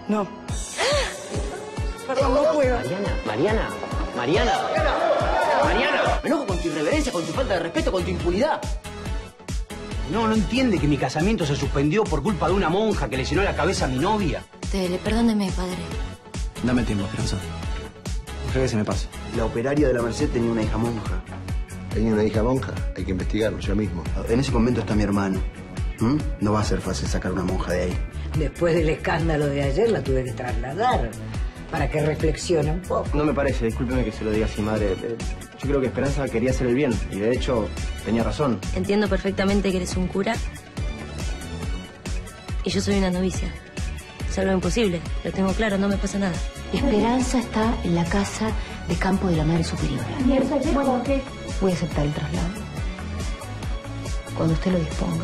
No. Perdón, no puedo. Mariana. Me enojo con tu irreverencia, con tu falta de respeto, con tu impunidad. No entiende que mi casamiento se suspendió por culpa de una monja que le llenó la cabeza a mi novia. Perdóneme, padre. Dame tiempo, Esperanza. Ojalá que se me pase. La operaria de la Merced tenía una hija monja. ¿Tenía una hija monja? Hay que investigarlo ya mismo. En ese convento está mi hermano. No va a ser fácil sacar una monja de ahí. Después del escándalo de ayer la tuve que trasladar para que reflexione un poco. No me parece, discúlpeme que se lo diga así, madre. Yo creo que Esperanza quería hacer el bien y de hecho tenía razón. Entiendo perfectamente que eres un cura y yo soy una novicia. Es algo imposible, lo tengo claro, no me pasa nada. Esperanza está en la casa de campo de la Madre Superiora. Bueno, ¿qué? Voy a aceptar el traslado. Cuando usted lo disponga.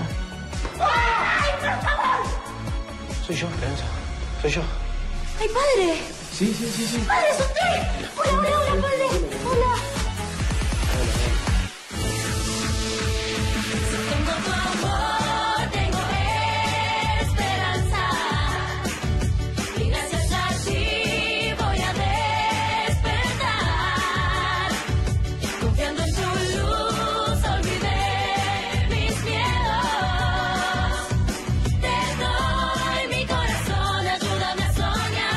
Soy yo, Esperanza. Soy yo. ¡Ay, padre! Sí. ¡Padre, es usted! ¡Hola, padre! ¡Hola! Tengo tu amor, tengo esperanza. Y gracias a ti voy a despertar. Confiando en tu luz, olvidé mis miedos. Te doy mi corazón, ayúdame a soñar.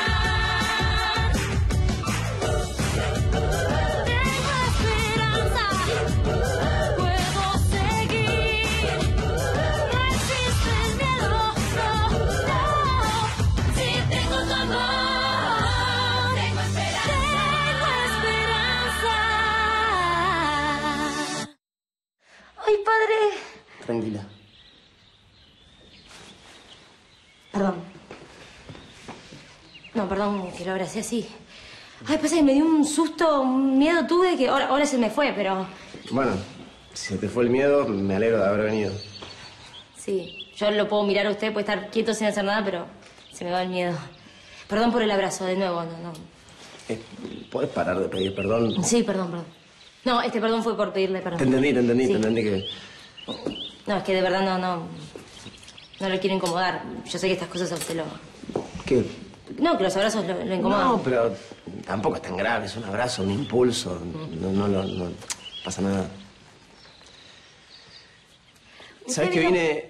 Tengo esperanza, puedo seguir. No existe el miedo, no. Si tengo tu amor, tengo esperanza. Ay, padre. Tranquila. Perdón. No, perdón que lo abracé así. Ay, pasa que me dio un susto, un miedo tuve que ahora se me fue, pero... Bueno, si se te fue el miedo, me alegro de haber venido. Sí, yo lo puedo mirar a usted, puede estar quieto sin hacer nada, pero se me va el miedo. Perdón por el abrazo, de nuevo, no. ¿Podés parar de pedir perdón? Sí, perdón. No, este perdón fue por pedirle perdón. Te entendí Sí. que... No, es que de verdad no lo quiero incomodar. Yo sé que estas cosas a usted lo... ¿Qué? No, que los abrazos lo incomodan. No, pero tampoco es tan grave, es un abrazo, un impulso. No pasa nada. ¿Sabes que vine...?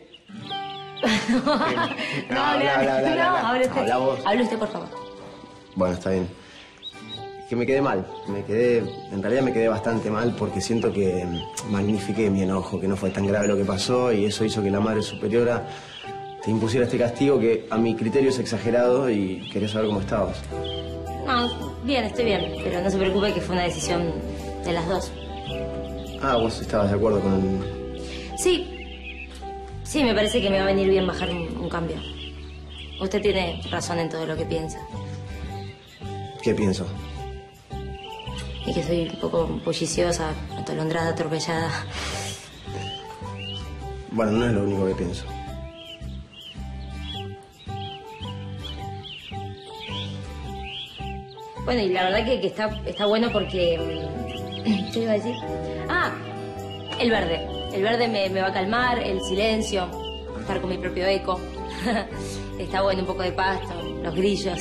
Hable usted. Hable usted, por favor. Bueno, está bien. Es que me quedé mal. En realidad me quedé bastante mal porque siento que magnifiqué mi enojo, que no fue tan grave lo que pasó y eso hizo que la Madre Superiora te impusiera este castigo que a mi criterio es exagerado y quería saber cómo estabas. No, bien, estoy bien, pero no se preocupe que fue una decisión de las dos. Ah, vos estabas de acuerdo con... Sí, me parece que me va a venir bien bajar un cambio. Usted tiene razón en todo lo que piensa. ¿Qué pienso? Y que soy un poco bulliciosa, atolondrada, atropellada. Bueno, no es lo único que pienso. Bueno, y la verdad que está bueno porque... ¿Qué iba a decir? Ah, el verde. El verde me va a calmar, el silencio, estar con mi propio eco. Está bueno, un poco de pasto, los grillos.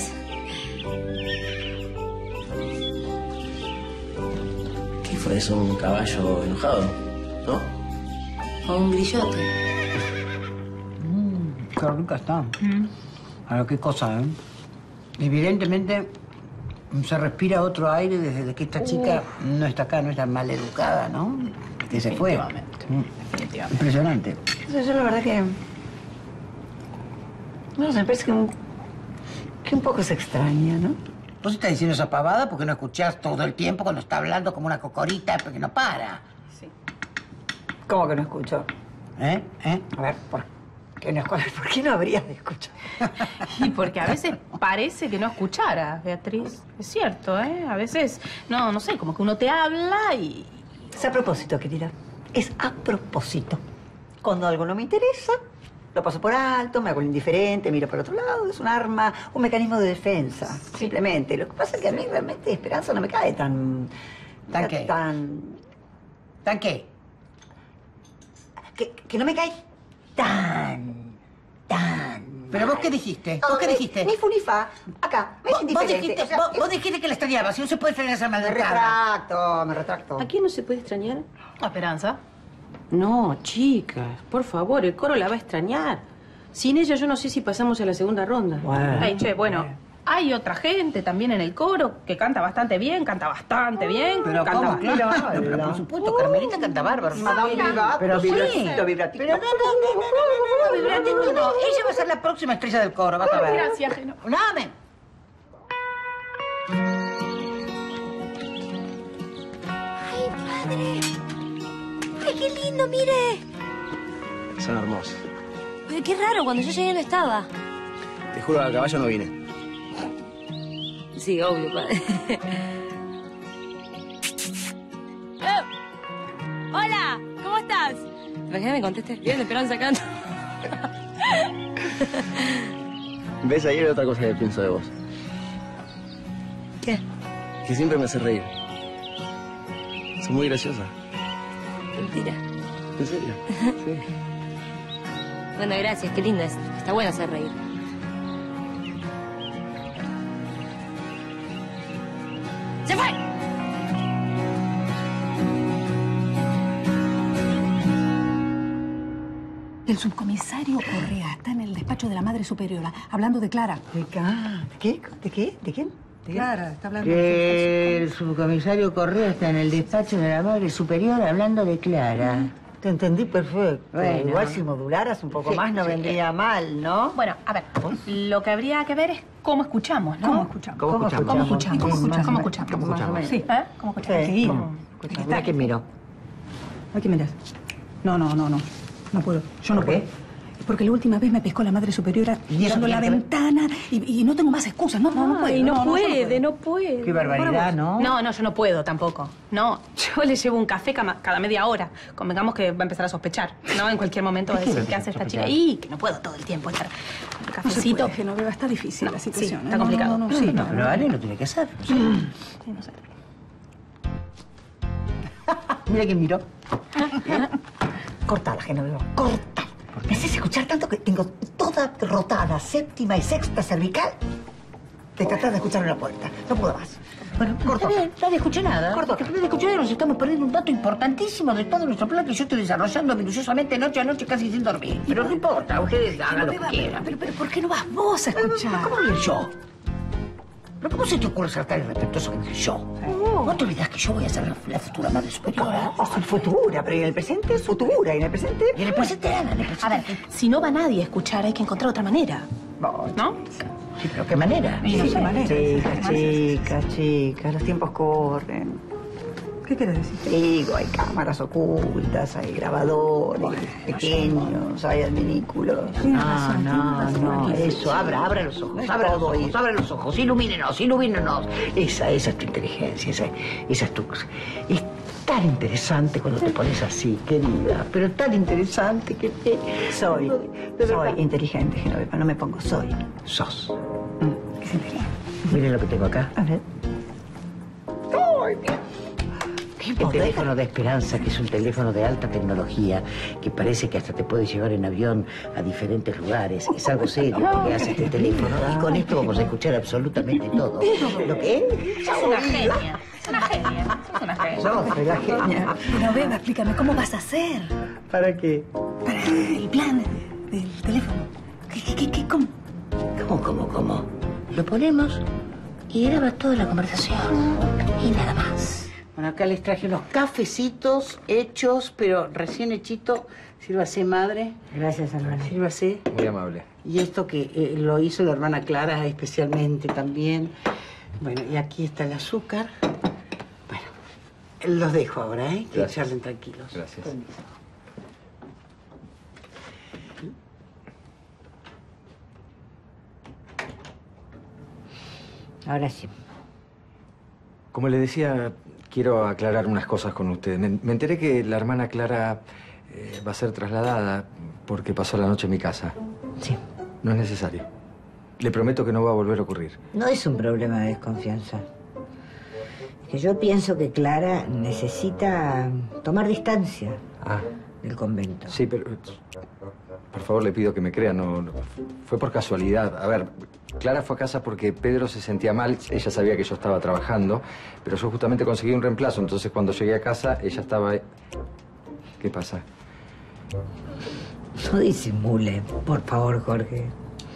¿Qué fue eso? ¿Un caballo enojado? ¿No? O un grillote. Qué rica está. Ahora, qué cosa, ¿eh? Evidentemente se respira otro aire desde que esta chica no está acá, no está mal educada, ¿no? Que se fue. Definitivamente. Impresionante. Yo la verdad que... No sé, me parece que un poco se extraña, ¿no? Vos estás diciendo esa pavada porque no escuchás todo el tiempo cuando está hablando como una cocorita porque no para. Sí. ¿Cómo que no escucho? ¿Eh? A ver, ¿por qué no habrías de escuchar? Y porque a veces parece que no escuchara, Beatriz. Es cierto, ¿eh? A veces, no sé, como que uno te habla y... Es a propósito, querida. Es a propósito. Cuando algo no me interesa, lo paso por alto, me hago el indiferente, miro por otro lado. Es un arma, un mecanismo de defensa, simplemente. Lo que pasa es que a mí realmente Esperanza no me cae tan... ¿Tan qué? ¿Tan qué? Que no me cae tan ¿Pero vos qué dijiste? ¿Vos qué dijiste? Ni fu ni fa. Acá, me es indiferente. Vos dijiste que la extrañabas. Si no se puede extrañar esa Me maldad. retracto. ¿A quién no se puede extrañar? ¿A Esperanza? No, chicas, por favor, el coro la va a extrañar. Sin ella yo no sé si pasamos a la segunda ronda. Ay, che, bueno, hay otra gente también en el coro que canta bastante bien. Pero canta ¿cómo? Claro, pero por supuesto, Carmelita canta bárbaro. Pero sí. Vibratito. Pero no, vibratito no. Ella va a ser la próxima estrella del coro, vas a ver. Gracias, Geno. Un amén. ¡Ay, padre! ¡Ay, qué lindo, mire! Son hermosos. Pero qué raro, cuando yo llegué no estaba. Te juro que al caballo no vine. Sí, obvio, padre. ¡Hola! ¿Cómo estás? ¿Te imaginas que me contestes bien? Esperanza acá. ¿Ves? Ahí hay otra cosa que pienso de vos. ¿Qué? Que siempre me hace reír. Sos muy graciosa. Mentira. ¿En serio? Sí. Bueno, gracias, qué lindo es. Está bueno hacer reír. ¡Se fue! El subcomisario Correa está en el despacho de la Madre Superiora, hablando de Clara. ¿De qué? ¿De qué? ¿De quién? Clara, está hablando Que el subcomisario Correa está en el despacho de la Madre Superior hablando de Clara. Te entendí perfecto. Bueno. Igual si modularas un poco Sí, más no sí. vendría mal, ¿no? Bueno, a ver, lo que habría que ver es cómo escuchamos, ¿no? ¿Cómo escuchamos? ¿Cómo escuchamos? ¿Cómo escuchamos? ¿Cómo escuchamos? ¿Cómo escuchamos? ¿Cómo escuchamos? Sí, ¿eh? ¿Cómo escuchamos? Sí. ¿Cómo? Mira quién miró. ¿A quién miras? No. No puedo. Yo no ¿Por qué? puedo. Porque la última vez me pescó la Madre Superiora ¿Y eso mirando la tiene que ver? ventana y no tengo más excusas. No puedo. Ay, no yo puede, no puede. Qué barbaridad, ¿no? No, yo no puedo tampoco. No, yo le llevo un café cada media hora. Convengamos que va a empezar a sospechar, ¿no? En cualquier momento va a decir, ¿qué hace esta chica? Y que no puedo todo el tiempo estar con el No se cafecito. puede, Genoveva, está difícil la situación. sí, está ¿eh? complicado. No, Sí, sí, no, pero Ale lo tiene que hacer. Sí, no sé. Mira quién miró. Cortala, Genoveva. Corta. Me haces escuchar tanto que tengo toda rotada, séptima y sexta cervical, de tratar de escuchar una puerta. No puedo más. Bueno, Corto. está bien, nadie escuché nada. Corto. Porque nadie escuché nada, nos estamos perdiendo un dato importantísimo de todo nuestro plan que yo estoy desarrollando minuciosamente noche a noche casi sin dormir. Pero no importa, ustedes hagan lo que quieran. Pero ¿por qué no vas vos a escuchar? ¿Cómo voy a ir yo? ¿Pero cómo se te ocurre ser tan irrespetuoso que dices yo? ¿No te olvidas que yo voy a ser la futura madre superiora? Es futura, pero en el presente es futura. Y en el presente... Y en el presente nada, en el presente. A ver, si no va nadie a escuchar, hay que encontrar otra manera, ¿no? Sí, pero ¿qué manera? Chicas, los tiempos corren. ¿Qué quieres decir? Digo, hay cámaras ocultas, hay grabadores pequeños, hay adminículos. No, eso, abra los ojos, abra los ojos, ilumínenos. Esa es tu inteligencia, esa es tu... Es tan interesante cuando te pones así, querida, pero tan interesante que te... Soy inteligente, Genoveva, no me pongo, soy. Sos. ¿Qué se inteligente? Miren lo que tengo acá. A ver. El teléfono de Esperanza, que es un teléfono de alta tecnología, que parece que hasta te puede llevar en avión a diferentes lugares. Es algo serio lo que hace este teléfono. Y con esto vamos a escuchar absolutamente todo. ¿Lo que es? Sos una genia. Sos una genia. Sos una genia. Soy la genia. Genoveva, explícame, ¿cómo vas a hacer ¿Para qué? para el plan del teléfono? ¿Cómo? ¿Cómo? Lo ponemos y grabas toda la conversación. Y nada más. Bueno, acá les traje unos cafecitos hechos, pero recién hechito. Sírvase, madre. Gracias, hermana. Sírvase. Muy amable. Y esto que lo hizo la hermana Clara especialmente también. Bueno, y aquí está el azúcar. Bueno, los dejo ahora, ¿eh? Que Gracias. charlen tranquilos. Gracias. Permiso. Ahora sí. Como le decía, quiero aclarar unas cosas con usted. Me enteré que la hermana Clara va a ser trasladada porque pasó la noche en mi casa. Sí. No es necesario. Le prometo que no va a volver a ocurrir. No es un problema de desconfianza. Es que yo pienso que Clara necesita tomar distancia. Ah, del convento. Sí, pero... Por favor, le pido que me crea, no, fue por casualidad. A ver, Clara fue a casa porque Pedro se sentía mal. Ella sabía que yo estaba trabajando, pero yo justamente conseguí un reemplazo. Entonces, cuando llegué a casa, ella estaba... ¿Qué pasa? No disimule, por favor, Jorge.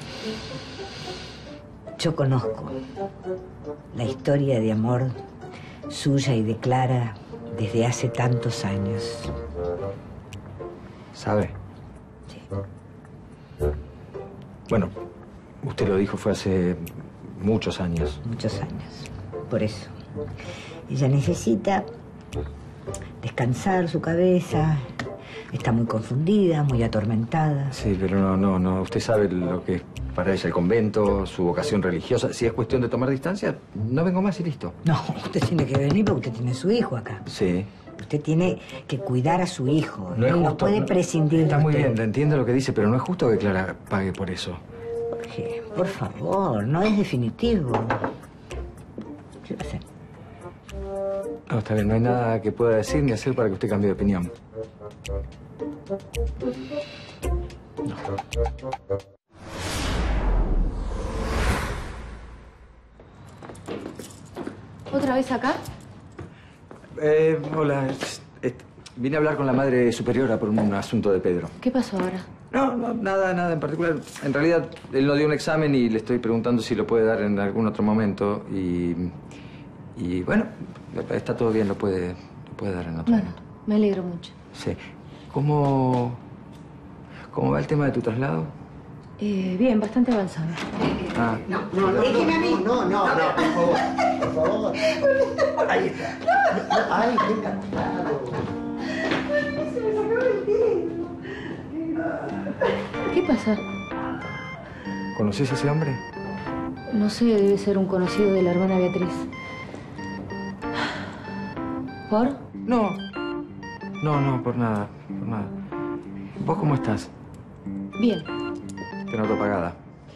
Yo conozco la historia de amor suya y de Clara desde hace tantos años. ¿Sabe? Sí. Bueno, usted lo dijo, fue hace muchos años. Muchos años. Por eso. Ella necesita descansar su cabeza. Está muy confundida, muy atormentada. Sí, pero no. Usted sabe lo que es para ella el convento, su vocación religiosa. Si es cuestión de tomar distancia, no vengo más y listo. No, usted tiene que venir porque usted tiene su hijo acá. Sí. Usted tiene que cuidar a su hijo. No es justo. No puede prescindir de Está muy usted. bien, entiendo lo que dice, pero no es justo que Clara pague por eso. Jorge, por favor, no es definitivo. ¿Qué va a hacer? No, está bien, no hay nada que pueda decir ni hacer para que usted cambie de opinión. ¿Otra vez acá? Hola. Vine a hablar con la madre superiora por un asunto de Pedro. ¿Qué pasó ahora? No, nada en particular. En realidad, él no dio un examen y le estoy preguntando si lo puede dar en algún otro momento. Y bueno, está todo bien, lo puede dar en otro momento. Me alegro mucho. Sí. ¿Cómo va el tema de tu traslado? Bien, bastante avanzado. Ah. No, déjeme a mí. No, por favor. Ahí está. Ay, qué encantado. ¿Qué pasa? ¿Conoces a ese hombre? No sé, debe ser un conocido de la hermana Beatriz. ¿Por? No, por nada. ¿Vos cómo estás? Bien. Te noto apagada.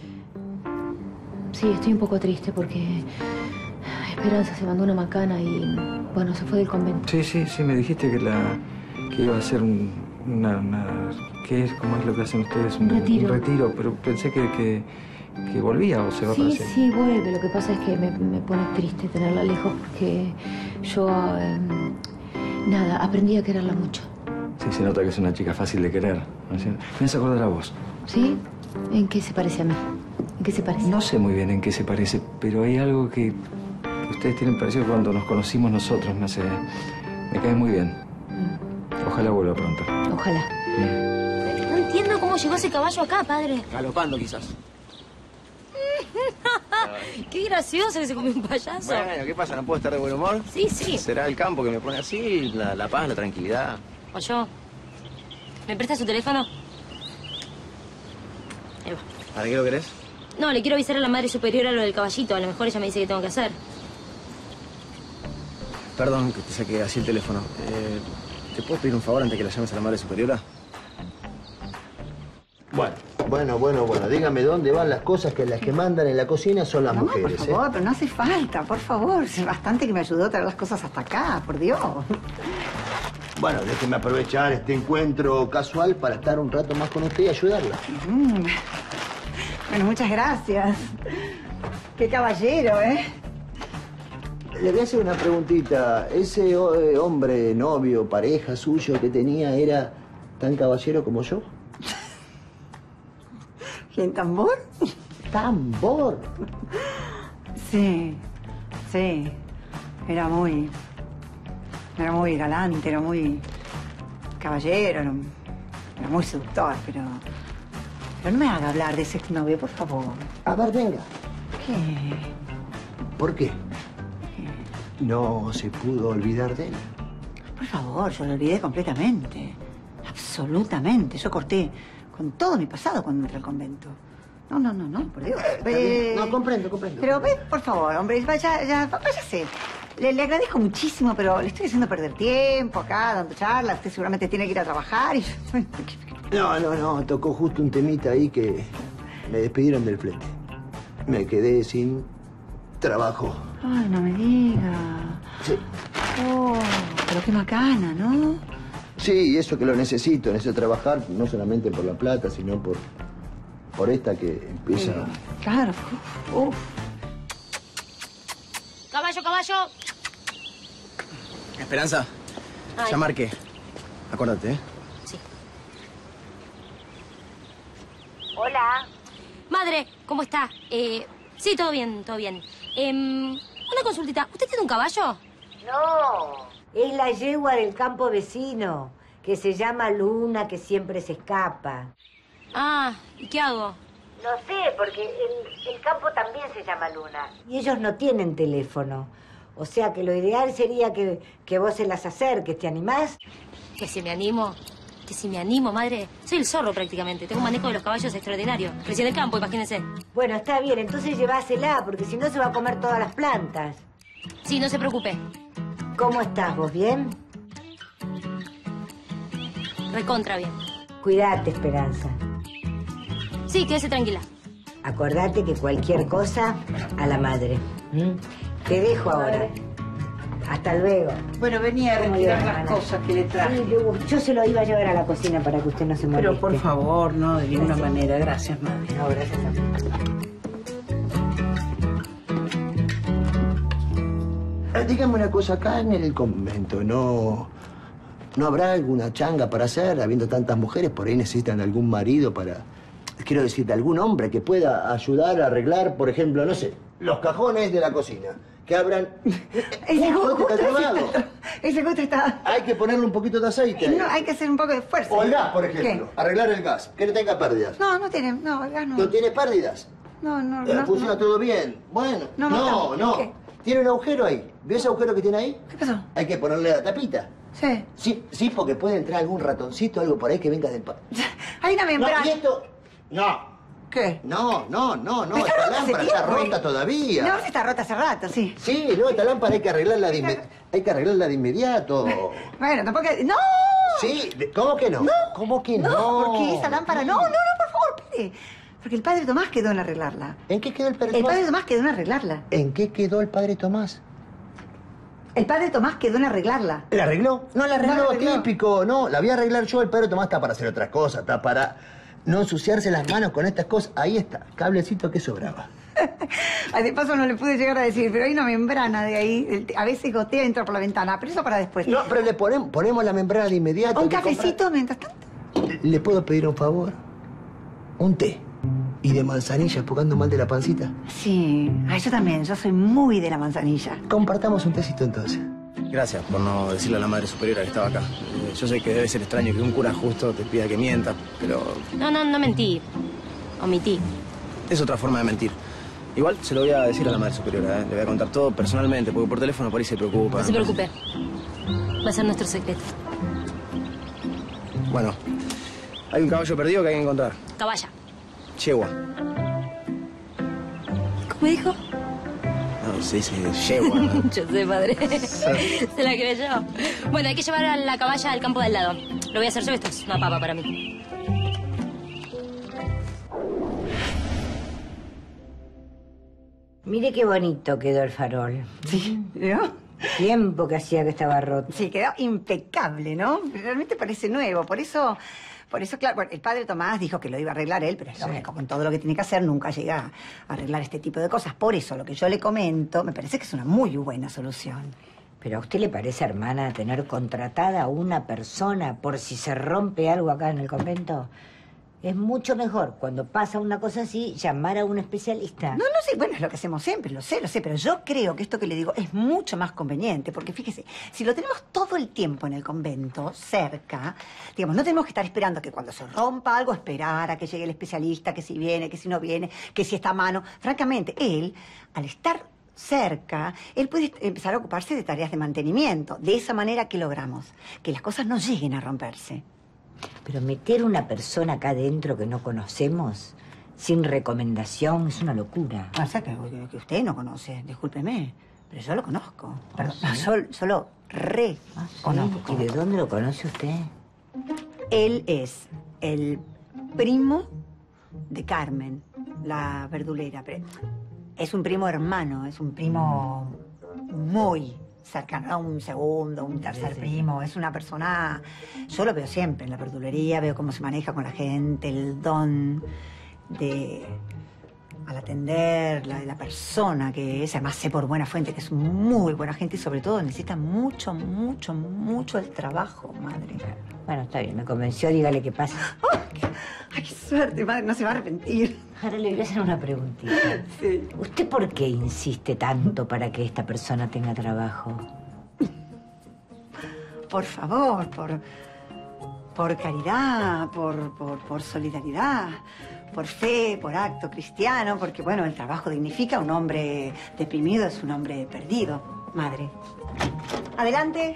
Sí, estoy un poco triste porque Esperanza se mandó una macana y, bueno, se fue del convento. Sí, me dijiste que iba a hacer ¿qué es? ¿Cómo es lo que hacen ustedes? Un retiro. Un retiro, pero pensé que volvía o se va para siempre. Sí, vuelve. Lo que pasa es que me pone triste tenerla lejos porque yo, aprendí a quererla mucho. Sí, se nota que es una chica fácil de querer. Me hace acordar a vos. ¿Sí? ¿En qué se parece a mí? ¿En qué se parece? No sé muy bien en qué se parece, pero hay algo que ustedes tienen parecido cuando nos conocimos nosotros. Me cae muy bien. Ojalá vuelva pronto. Ojalá. No entiendo cómo llegó ese caballo acá, padre. Galopando, quizás. Qué gracioso que se comió un payaso. Bueno, ¿qué pasa? ¿No puedo estar de buen humor? Sí. ¿Será el campo que me pone así? La paz, la tranquilidad. ¿O yo? ¿Me prestas su teléfono? Ahí va. ¿Para qué lo querés? No, le quiero avisar a la madre superiora lo del caballito. A lo mejor ella me dice qué tengo que hacer. Perdón que te saque así el teléfono. ¿Te puedo pedir un favor antes que la llames a la madre superiora? Bueno. Dígame dónde van las cosas que las que mandan en la cocina son las mujeres. Por favor, pero no hace falta, por favor. Es bastante que me ayudó a traer las cosas hasta acá, por Dios. Bueno, déjeme aprovechar este encuentro casual para estar un rato más con usted y ayudarla. Bueno, muchas gracias. Qué caballero, ¿eh? Le voy a hacer una preguntita. ¿Ese hombre, novio, pareja suyo que tenía era tan caballero como yo? ¿Quién, Tambor? ¿Tambor? Sí. Era muy galante, era muy caballero, era muy seductor, pero no me haga hablar de ese exnovio, por favor. A ver, venga. ¿Qué? ¿Por qué? ¿No se pudo olvidar de él? Por favor, yo lo olvidé completamente. Absolutamente. Yo corté con todo mi pasado cuando entré al convento. No, por Dios. No, comprendo. Pero ve, por favor, hombre, váyase. Le agradezco muchísimo, pero le estoy haciendo perder tiempo acá, dando charlas. Usted seguramente tiene que ir a trabajar y yo... No, tocó justo un temita ahí que me despidieron del flete. Me quedé sin trabajo. Ay, no me diga. Sí. Oh, pero qué macana, ¿no? Sí, eso que lo necesito trabajar, no solamente por la plata, sino por esta que empieza... Claro. Caballo, caballo. Esperanza, Ay. ya marqué. Acuérdate, ¿eh? Sí. Hola. Madre, ¿cómo está? Sí, todo bien, todo bien. Una consultita. ¿Usted tiene un caballo? No, es la yegua del campo vecino, que se llama Luna, que siempre se escapa. Ah, ¿y qué hago? No sé, porque el campo también se llama Luna. Y ellos no tienen teléfono. O sea que lo ideal sería que vos se las acerques. ¿Te animás? Que si me animo. Que si me animo, madre. Soy el zorro prácticamente. Tengo un manejo de los caballos extraordinario. Crecí en el campo, imagínense. Bueno, está bien. Entonces llevásela, porque si no se va a comer todas las plantas. Sí, no se preocupe. ¿Cómo estás vos? ¿Bien? Recontra bien. Cuídate, Esperanza. Sí, quédese tranquila. Acordate que cualquier cosa a la madre. Te dejo ahora. Hasta luego. Bueno, venía a retirar las cosas que le traje. Sí, yo se lo iba a llevar a la cocina para que usted no se moleste. Pero por favor, no, de ninguna manera. Gracias, madre. No, gracias a ti. Dígame una cosa, acá en el convento, ¿no habrá alguna changa para hacer? Habiendo tantas mujeres, por ahí necesitan algún marido para... Quiero decir, algún hombre que pueda ayudar a arreglar, por ejemplo, no sé, los cajones de la cocina. Que abran... Ese justo está... Hay que ponerle un poquito de aceite. No, hay que hacer un poco de esfuerzo. O el gas, por ejemplo. ¿Qué? Arreglar el gas. Que no tenga pérdidas. No tiene... No, el gas no. ¿No tiene pérdidas? No. Funciona todo bien. Bueno. No. ¿Qué? Tiene un agujero ahí. ¿Ves ese agujero que tiene ahí? ¿Qué pasó? Hay que ponerle la tapita. Sí. Sí, porque puede entrar algún ratoncito, algo por ahí que venga del... Hay una membrana. No, y esto... No. ¿Qué? No. Esta lámpara está rota todavía. No, está rota hace rato, sí. Sí, no, esta lámpara hay que arreglarla de inmediato. Bueno, tampoco... ¡No! Sí, ¿cómo que no? ¿Cómo que no? No, porque esa lámpara... No, por favor, espere. Porque el padre Tomás quedó en arreglarla. ¿En qué quedó el padre Tomás? El padre Tomás quedó en arreglarla. ¿En qué quedó el padre Tomás? El padre Tomás quedó en arreglarla. ¿La arregló? No la arregló, No la arregló. típico. No, la voy a arreglar yo. El padre Tomás está para hacer otras cosas. Está para no ensuciarse las manos con estas cosas. Ahí está, cablecito que sobraba. Ay, de paso no le pude llegar a decir, pero hay una membrana de ahí. A veces gotea y entra por la ventana, pero eso para después. No, pero le ponemos la membrana de inmediato. ¿Un cafecito mientras tanto? ¿Le puedo pedir un favor? Un té. ¿Y de manzanilla, porque ando mal de la pancita? Sí, yo también. Yo soy muy de la manzanilla. Compartamos un tecito entonces. Gracias por no decirle a la madre superiora que estaba acá. Yo sé que debe ser extraño que un cura justo te pida que mientas, pero... No mentí. Omití. Es otra forma de mentir. Igual se lo voy a decir a la madre superiora, ¿eh? Le voy a contar todo personalmente, porque por teléfono por ahí se preocupa. No se preocupe. Va a ser nuestro secreto. Bueno, hay un caballo perdido que hay que encontrar. Caballa. Yegua. ¿Cómo dijo? No, se dice yegua. Yo sé, padre. Se la creo yo. Bueno, hay que llevar a la caballa al campo de al lado. Lo voy a hacer yo, esto es una papa para mí. Mire qué bonito quedó el farol. Sí, ¿no? Tiempo que hacía que estaba roto. Sí, quedó impecable, ¿no? Realmente parece nuevo. Por eso, claro, bueno, el padre Tomás dijo que lo iba a arreglar él, pero es lógico, con todo lo que tiene que hacer nunca llega a arreglar este tipo de cosas. Por eso, lo que yo le comento, me parece que es una muy buena solución. ¿Pero a usted le parece, hermana, tener contratada a una persona por si se rompe algo acá en el convento? Es mucho mejor, cuando pasa una cosa así, llamar a un especialista. No, sí, bueno, es lo que hacemos siempre, lo sé, pero yo creo que esto que le digo es mucho más conveniente, porque fíjese, si lo tenemos todo el tiempo en el convento, cerca, digamos, no tenemos que estar esperando que cuando se rompa algo, esperar a que llegue el especialista, que si viene, que si no viene, que si está a mano. Francamente, él, al estar cerca, él puede empezar a ocuparse de tareas de mantenimiento. De esa manera, ¿qué logramos? Que las cosas no lleguen a romperse. Pero meter una persona acá adentro que no conocemos, sin recomendación, es una locura. O sea, que usted no conoce, discúlpeme, pero yo lo conozco. Perdón, yo lo reconozco. ¿Y de dónde lo conoce usted? Él es el primo de Carmen, la verdulera. Es un primo hermano, es un primo muy cercano a un segundo, un tercer primo. Es una persona... Yo lo veo siempre en la verdulería, veo cómo se maneja con la gente, el don de... al atender, la persona que es, además sé por buena fuente que es muy buena gente y sobre todo necesita mucho, mucho, mucho el trabajo, madre. Bueno, está bien, me convenció, dígale qué pasa. ¡Ay, qué suerte, madre! No se va a arrepentir. Ahora le voy a hacer una preguntita. Sí. ¿Usted por qué insiste tanto para que esta persona tenga trabajo? Por favor, por caridad, por solidaridad, por fe, por acto cristiano, porque, bueno, el trabajo dignifica. Un hombre deprimido es un hombre perdido, madre. Adelante.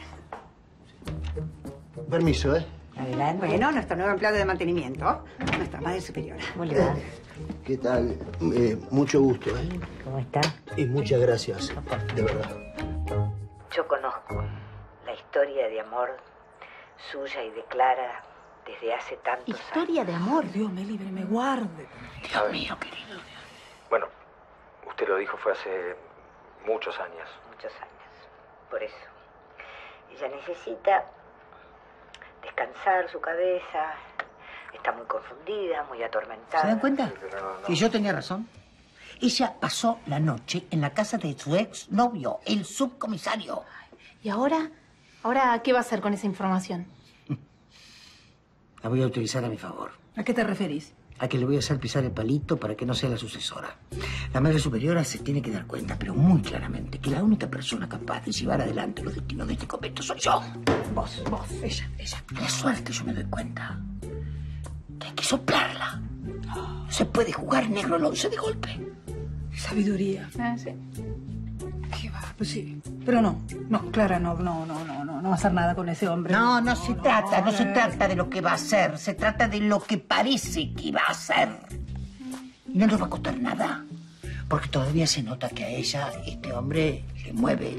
Permiso, ¿eh? Adelante. Bueno, nuestro nuevo empleado de mantenimiento, nuestra madre superiora. ¿Cómo le va? ¿Qué tal? Mucho gusto, ¿eh? ¿Cómo está? Y muchas gracias, de verdad. Yo conozco la historia de amor suya y de Clara desde hace tantos años. Historia de amor. Dios me libre, me guarde. Dios mío, querido. Bueno, usted lo dijo, fue hace muchos años. Muchos años. Por eso. Ella necesita descansar su cabeza. Está muy confundida, muy atormentada. ¿Se dan cuenta? Sí, pero no. Que yo tenía razón. Ella pasó la noche en la casa de su ex novio, el subcomisario. ¿Y ahora? ¿Ahora qué va a hacer con esa información? La voy a utilizar a mi favor. ¿A qué te referís? A que le voy a hacer pisar el palito para que no sea la sucesora. La madre superiora se tiene que dar cuenta, pero muy claramente, que la única persona capaz de llevar adelante los destinos de este convento soy yo. Vos, ella. Qué suerte yo me doy cuenta. Que hay que soplarla. No se puede jugar negro el 11 de golpe. Sabiduría. Sí. ¿Qué va? Pues sí. Pero no, Clara, no va a hacer nada con ese hombre. No se trata de lo que va a hacer. Se trata de lo que parece que va a hacer. Y no nos va a costar nada. Porque todavía se nota que a ella, este hombre, le mueve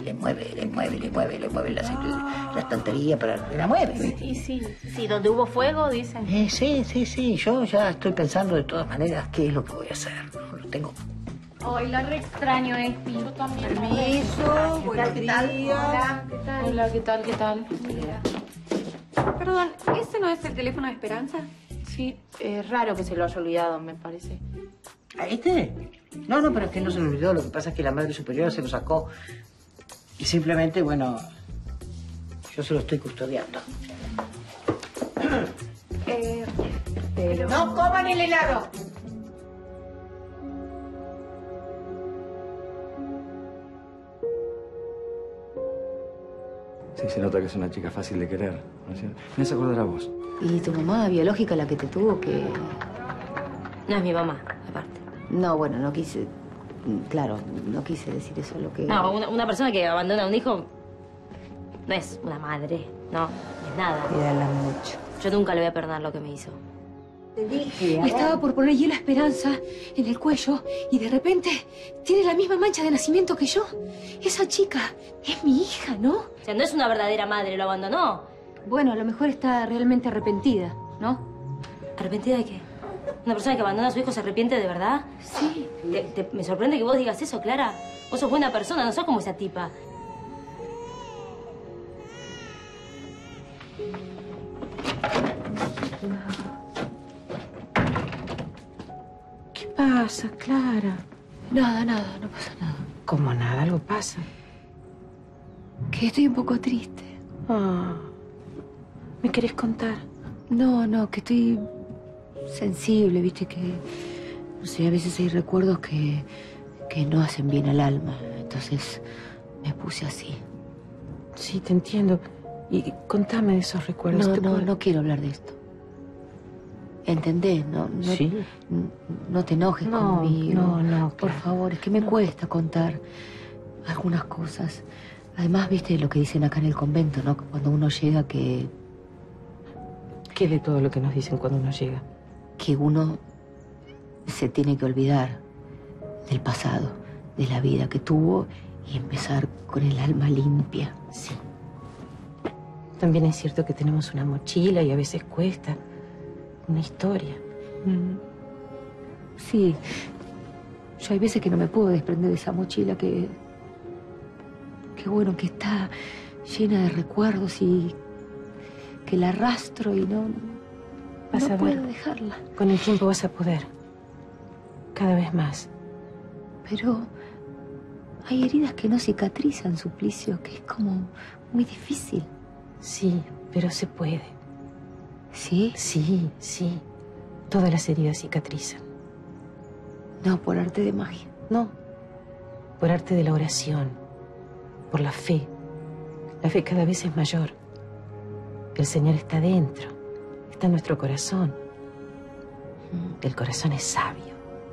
la estantería para... La mueve. Sí, donde hubo fuego, dicen. Sí. Yo ya estoy pensando de todas maneras qué es lo que voy a hacer. Lo tengo... Ay, la re extraño, Espi. Yo también. Permiso, buenos días. Hola, ¿qué tal? Hola, ¿qué tal? Perdón, ¿ese no es el teléfono de Esperanza? Sí, es raro que se lo haya olvidado, me parece. ¿A este? No, pero es que no se lo olvidó. Lo que pasa es que la madre superiora se lo sacó. Y simplemente, bueno, yo se lo estoy custodiando. Pero... ¡No coman el helado! Sí, se nota que es una chica fácil de querer, ¿no es cierto? Me hace acordar a vos. ¿Y tu mamá biológica, la que te tuvo, que...? No es mi mamá, aparte. No, bueno, no quise... Claro, no quise decir eso, lo que... No, una persona que abandona a un hijo no es una madre, no es nada. Cuídala mucho. Yo nunca le voy a perdonar lo que me hizo. Te dije, Le estaba por poner hielo a Esperanza en el cuello y de repente tiene la misma mancha de nacimiento que yo. Esa chica es mi hija, ¿no? O sea, no es una verdadera madre, lo abandonó. Bueno, a lo mejor está realmente arrepentida, ¿no? ¿Arrepentida de qué? ¿Una persona que abandona a su hijo se arrepiente de verdad? Sí. Me sorprende que vos digas eso, Clara. Vos sos buena persona, no sos como esa tipa. ¿Qué pasa, Clara? Nada, no pasa nada. ¿Cómo nada? ¿Algo pasa? Que estoy un poco triste. ¿Me querés contar? No, que estoy sensible, viste, que... No sé, a veces hay recuerdos que no hacen bien al alma. Entonces me puse así. Sí, te entiendo. Y contame de esos recuerdos. No quiero hablar de esto. ¿Entendés? ¿Sí? No te enojes conmigo. No. Por favor, es que me cuesta contar algunas cosas. Además, viste lo que dicen acá en el convento, ¿no? Cuando uno llega que... ¿Qué de todo lo que nos dicen cuando uno llega? Que uno se tiene que olvidar del pasado, de la vida que tuvo y empezar con el alma limpia. Sí. También es cierto que tenemos una mochila y a veces cuesta. Una historia. Sí. Yo hay veces que no me puedo desprender de esa mochila que que bueno, que está llena de recuerdos y que la arrastro y no puedo dejarla. Con el tiempo vas a poder. Cada vez más. Pero hay heridas que no cicatrizan, Suplicio, que es como muy difícil. Sí, pero se puede. ¿Sí? Sí, sí. Todas las heridas cicatrizan. No por arte de magia. No. Por arte de la oración. Por la fe. La fe cada vez es mayor. El Señor está dentro. Está en nuestro corazón. El corazón es sabio.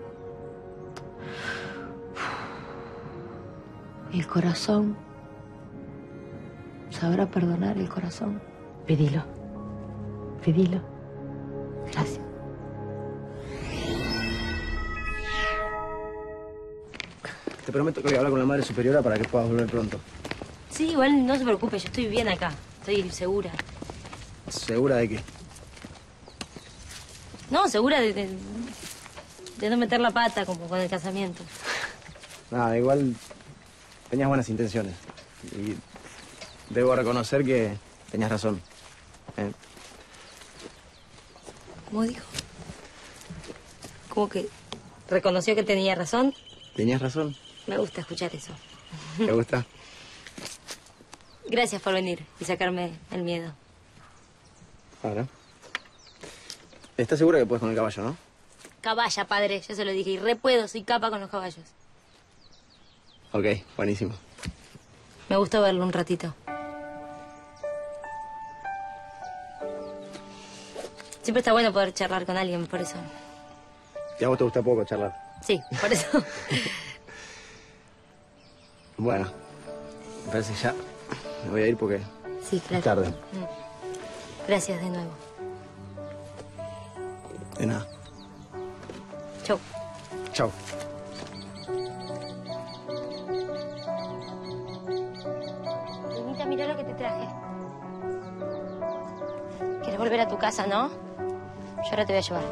El corazón. ¿Sabrá perdonar el corazón? Pedilo. Pedilo. Gracias. Te prometo que voy a hablar con la Madre Superiora para que puedas volver pronto. Sí, igual no se preocupe, yo estoy bien acá. Estoy segura. ¿Segura de qué? No, segura de no meter la pata como con el casamiento. Nada, igual tenías buenas intenciones. Y debo reconocer que tenías razón. ¿Cómo dijo? ¿Cómo que reconoció que tenía razón? ¿Tenías razón? Me gusta escuchar eso. ¿Te gusta? Gracias por venir y sacarme el miedo. Ahora. ¿Estás segura que puedes con el caballo, no? Caballa, padre, yo se lo dije. Y re puedo, soy capa con los caballos. Ok, buenísimo. Me gustó verlo un ratito. Siempre está bueno poder charlar con alguien, por eso. ¿Y a vos te gusta poco charlar? Sí, por eso. Bueno, me parece que ya me voy a ir porque Sí, claro. es tarde. Gracias de nuevo. De nada. Chau. Chau. Lunita, mirá lo que te traje. ¿Quieres volver a tu casa, no? Yo ahora te voy a llevar.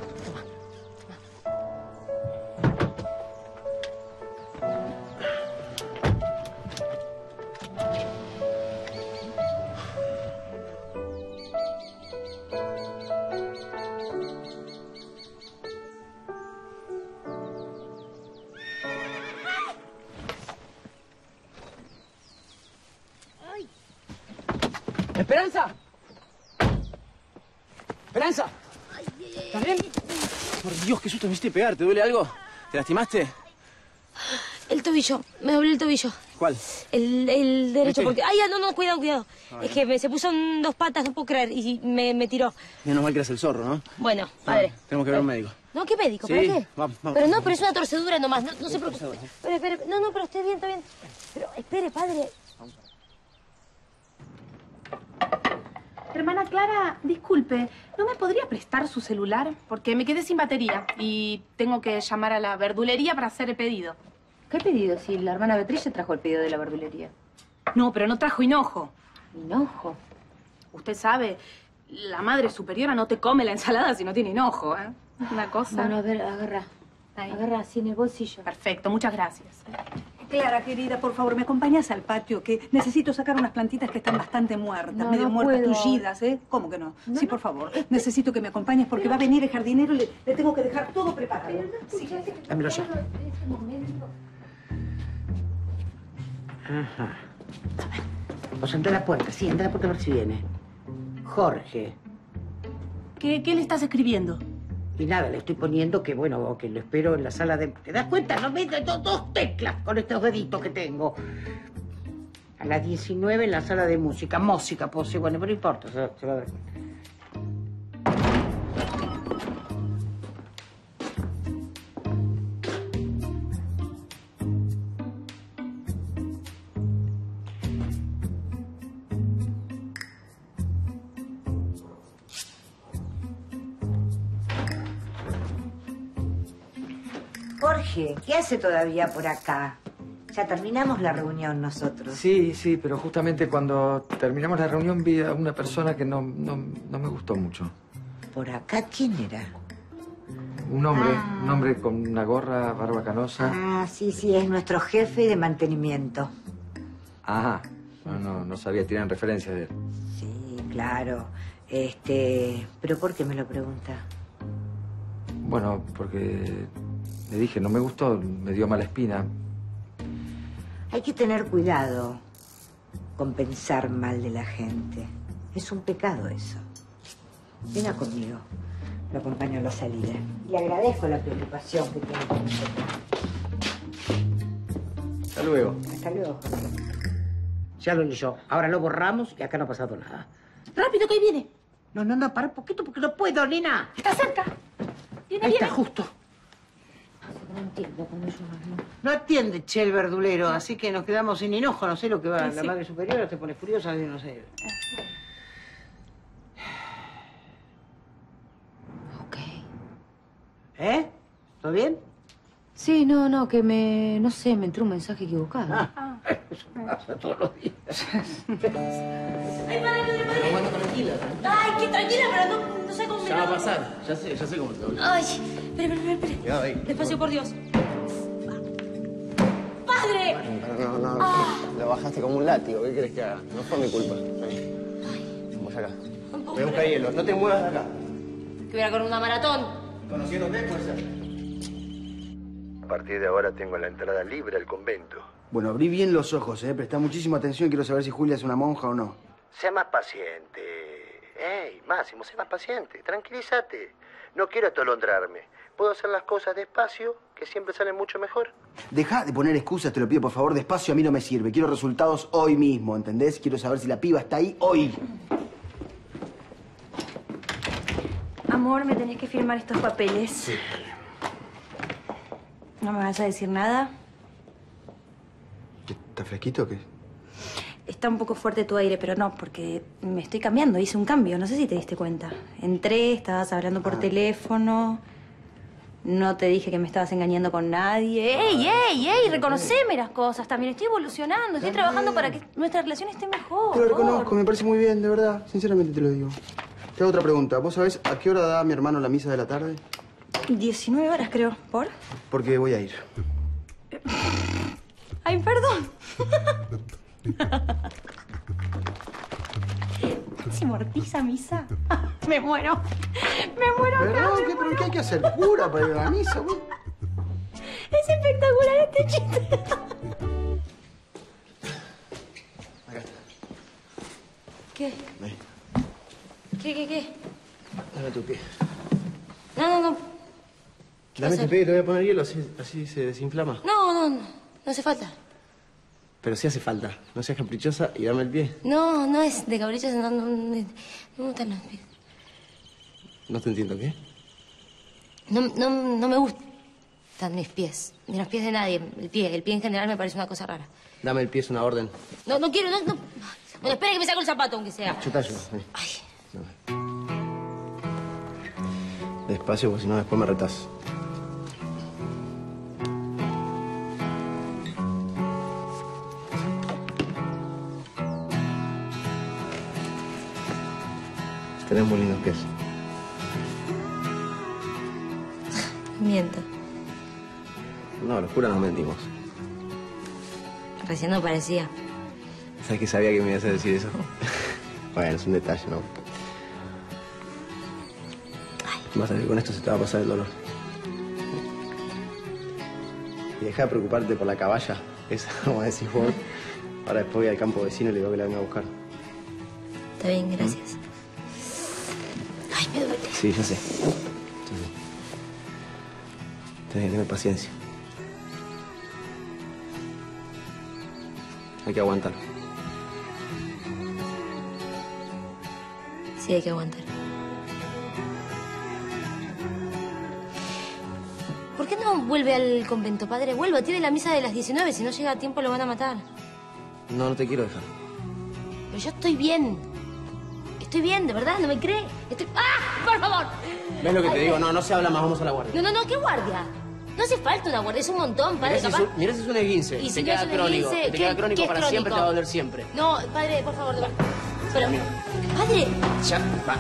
¡Esperanza! ¡Esperanza! ¿Estás bien? Por Dios, qué susto me hiciste pegar. ¿Te duele algo? ¿Te lastimaste? El tobillo. Me doblé el tobillo. ¿Cuál? El derecho. ¿Viste? Porque... Ay, no, cuidado, cuidado. Ay. Es que se puso en dos patas, no puedo creer. Y me tiró. Menos mal que eras el zorro, ¿no? Bueno, padre. Tenemos que ver a un médico. No, ¿qué médico? Sí, ¿Para qué? vamos. Pero no, pero es una torcedura nomás. No se preocupe. Espere. No, pero estoy bien, está bien. Pero espere, padre. Hermana Clara, disculpe, ¿no me podría prestar su celular? Porque me quedé sin batería y tengo que llamar a la verdulería para hacer el pedido. ¿Qué pedido? Si la hermana Beatriz ya trajo el pedido de la verdulería. No, pero no trajo hinojo. ¿Hinojo? Usted sabe, la Madre Superiora no te come la ensalada si no tiene hinojo, ¿eh? Una cosa... Bueno, a ver, agarra. Ahí. Agarra así en el bolsillo. Perfecto, muchas gracias. Clara, querida, por favor, ¿me acompañas al patio? Que necesito sacar unas plantitas que están bastante muertas, No, medio no muertas, puedo. tullidas, ¿eh? ¿Cómo que no? Sí, por favor. Necesito que me acompañes porque va a venir el jardinero y le tengo que dejar todo preparado. Sí. Dámelo ya. Ajá. Pues anda a la puerta, sí, anda a la puerta a ver si viene. Jorge. ¿Qué le estás escribiendo? Y nada, le estoy poniendo que, bueno, que lo espero en la sala de... ¿Te das cuenta? No me dos teclas con estos deditos que tengo. A las 19 en la sala de música. Música, pues sí, bueno, pero no importa, se va a dar cuenta. Jorge, ¿qué hace todavía por acá? Ya terminamos la reunión nosotros. Sí, pero justamente cuando terminamos la reunión vi a una persona que no me gustó mucho. ¿Por acá quién era? Un hombre con una gorra, barba canosa. Ah, sí, es nuestro jefe de mantenimiento. Ajá. No sabía, tienen referencias de él. Sí, claro. ¿Pero por qué me lo pregunta? Bueno, porque le dije, no me gustó, me dio mala espina. Hay que tener cuidado con pensar mal de la gente. Es un pecado eso. Venga conmigo. Lo acompaño a la salida. Y agradezco la preocupación que tiene con nosotros. Hasta luego. Hasta luego, José. Ya lo leyó. Ahora lo borramos y acá no ha pasado nada. ¡Rápido, que ahí viene! No, para un poquito porque no puedo, nena. Está cerca. Viene, Ahí viene. está, justo. No entiendo cuando yo hablo. No atiende, che, el verdulero, así que nos quedamos sin enojo. No sé lo que va. Sí, La sí. madre superiora se pone furiosa, yo no sé. Ok. ¿Eh? ¿Todo bien? Sí, no, que no sé, me entró un mensaje equivocado. Eso pasa todos los días. Ay, padre. Bueno, tranquila. Ay, qué tranquila, pero no sé cómo me Ya va a pasar. Ya sé cómo te voy. Ay, espere. Cuidado ahí. Despacio, por Dios. ¡Padre! No. Lo bajaste como un látigo. ¿Qué querés que haga? No fue mi culpa. Vamos acá. Voy a buscar hielo. No te muevas de acá. Que hubiera con una maratón. Conociéndote, puede ser. A partir de ahora tengo la entrada libre al convento. Bueno, abrí bien los ojos, Prestá muchísima atención. Quiero saber si Julia es una monja o no. Sea más paciente. Ey, Máximo, sé más paciente. Tranquilízate. No quiero atolondrarme. Puedo hacer las cosas despacio, que siempre salen mucho mejor. Deja de poner excusas, te lo pido, por favor. Despacio a mí no me sirve. Quiero resultados hoy mismo, ¿entendés? Quiero saber si la piba está ahí hoy. Amor, me tenés que firmar estos papeles. Sí. ¿No me vas a decir nada? ¿Está fresquito o qué? Está un poco fuerte tu aire, pero no, porque me estoy cambiando. Hice un cambio, no sé si te diste cuenta. Entré, estabas hablando por teléfono. No te dije que me estabas engañando con nadie. ¡Ey! Reconoceme las cosas también. Estoy evolucionando, estoy trabajando para que nuestra relación esté mejor. Te lo reconozco, me parece muy bien, de verdad. Sinceramente te lo digo. Te hago otra pregunta. ¿Vos sabés a qué hora da mi hermano la misa de la tarde? 19 horas, creo. ¿Por? Porque voy a ir. Ay, perdón. ¿Se mortiza misa? Me muero. Me muero acá. Perdón, ¿pero qué hay que hacer? ¿Cura para ir a la misa, güey? Es espectacular este chiste. ¿Qué? Ahí. ¿Qué? Dame tu pie. No. Dame tu pie, te voy a poner hielo, así se desinflama. No hace falta. Pero sí hace falta. No seas caprichosa y dame el pie. No es de caprichos, no me gustan los pies. No te entiendo, ¿qué? No me gustan mis pies, ni los pies de nadie. El pie en general me parece una cosa rara. Dame el pie, es una orden. No quiero, no. Bueno, espera que me saco el zapato, aunque sea. Yo te ayudo. Ay. Despacio, porque si no después me retás. Tenés muy lindos pies. Miento. No, locura no mentimos. Recién no parecía. ¿Sabes que sabía que me ibas a decir eso? Bueno, es un detalle, ¿no? Vas a ver, con esto se te va a pasar el dolor. Y deja de preocuparte por la caballa. Esa, como decís vos. Ahora después voy al campo vecino y le digo que la venga a buscar. Está bien, gracias. Ay, me duele. Sí, ya sé. Tenés que tener paciencia. Hay que aguantarlo. Sí, hay que aguantar. ¿Por qué no vuelve al convento, padre? Vuelva, tiene la misa de las 19. Si no llega a tiempo, lo van a matar. No te quiero dejar. Pero yo estoy bien. Estoy bien, ¿de verdad? ¿No me cree? ¡Ah! ¡Por favor! ¿Ves lo que te digo? No se habla más, vamos a la guardia. No, ¿qué guardia? No hace falta una guardia, es un montón, padre. Mirá si es un esguince. Y si te no queda es un crónico. esguince, Te queda ¿qué crónico es para crónico? siempre, te va a doler siempre. No, padre, por favor, Pero, padre. Ya, va.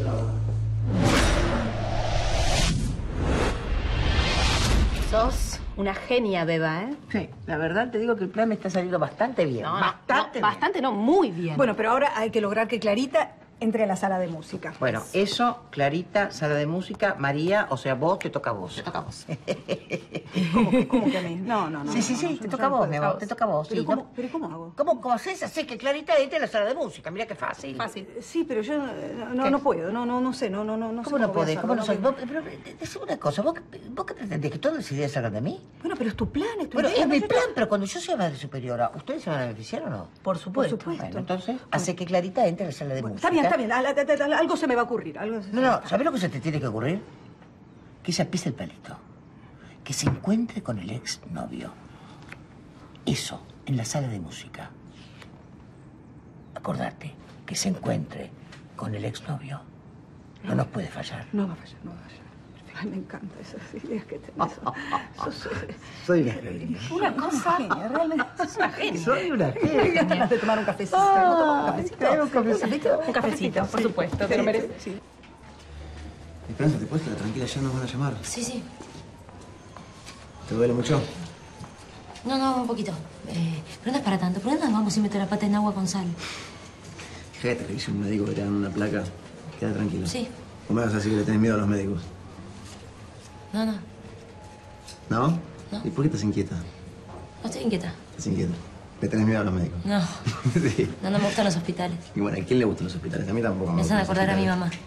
¿Sos Una genia, Beba, ¿eh? Sí, la verdad te digo que el plan me está saliendo bastante bien. Bastante, no, muy bien. Bueno, pero ahora hay que lograr que Clarita entre a la sala de música. Bueno, eso, Clarita, sala de música, María, o sea, vos, te toca a vos. Te toca a vos. ¿Cómo que a mí? No. Sí, te toca a vos, mi amor, te toca a vos. ¿Pero Sí, cómo, ¿pero cómo hago? ¿Cómo haces? Así que Clarita entre a la sala de música. Mira qué fácil. Sí, pero yo no puedo, no sé, no sé. ¿Cómo no voy a podés? hacerlo, ¿Cómo no no sabés? me- Pero decime una cosa, ¿vos qué pretendés? ¿Que todo decidís sacar de mí? Bueno, pero es tu plan, es tu Bueno, idea, es mi yo plan, pero cuando yo sea madre superiora, ¿ustedes se van a beneficiar o no? Por supuesto. Bueno, entonces, hace que Clarita entre a la sala de música. Está bien, algo se me va a ocurrir. No, ¿sabés lo que se te tiene que ocurrir? Que ella pise el palito. Que se encuentre con el exnovio. Eso, en la sala de música. Acordate, que se encuentre con el exnovio. No nos puede fallar. No va a fallar. Ay, me encantan esas ideas que tenés. Soy una genia. Una cosa genia, realmente. Es una genia. Soy una genia. Qué ganas de tomar un cafecito. ¿No tomas un cafecito? Un cafecito, por supuesto, te lo mereces. Sí. Esperanza, ¿te puedes quedar tranquila? Ya nos van a llamar. Sí. ¿Te duele mucho? No, un poquito. Pero no es para tanto. ¿Por qué no nos vamos y meter la pata en agua con sal? Fíjate, le hice un médico que te dan una placa. Queda tranquilo. Sí. No me vas a decir que le tenés miedo a los médicos. No. ¿No? No. ¿Y por qué estás inquieta? No estoy inquieta. Estás inquieta. ¿Le tenés miedo a los médicos? No. Sí. No me gustan los hospitales. Y bueno, ¿a quién le gustan los hospitales? A mí tampoco Me hacen gustan los acordar a mi hospitales.